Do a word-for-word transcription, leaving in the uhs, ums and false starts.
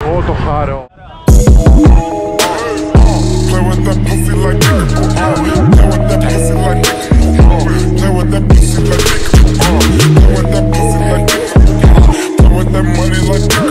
Molto caro. Play with that pussy like nigga. Play with that pussy like nigga. Play with that pussy like nigga. Play with that pussy like nigga. Play with that money like nigga.